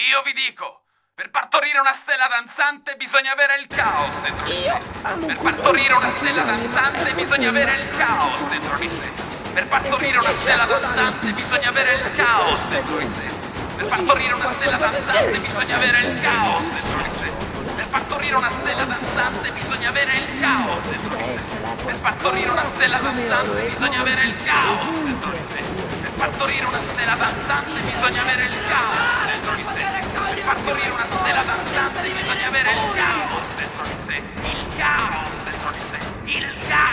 Io vi dico, per partorire una stella danzante bisogna avere il caos dentro di sé. Per partorire una stella danzante bisogna avere il caos dentro di sé. Per partorire una stella danzante bisogna avere il caos dentro di sé. Per partorire una stella danzante bisogna avere il caos dentro di sé. Per partorire una stella danzante bisogna avere il caos dentro di sé. Per partorire una stella danzante bisogna avere il caos dentro di sé. Per partorire una stella danzante bisogna avere il caos dentro di sé. Per partorire una stella danzante bisogna avere il caos dentro di sé. Il caos dentro di sé. Il caos.